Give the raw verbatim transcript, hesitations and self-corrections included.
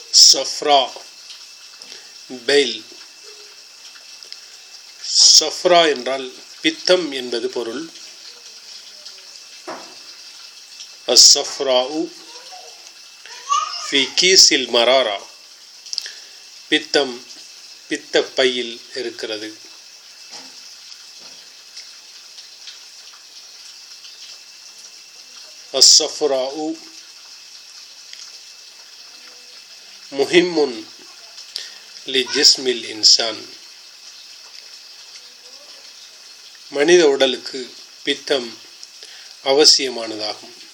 Safra fail. Safra என்றால் பித்தம் என்பது பொருள். அஸ்ஸஃப்ராஉ ஃபி கீஸில் மராரா, பித்தம் பித்தப் பையில் இருக்கிறது. அஸ்ஸஃப்ராஉ முஹிம்முன் லி ஜிஸ்மில் இன்சான், மனித உடலுக்கு பித்தம் அவசியமானதாகும்.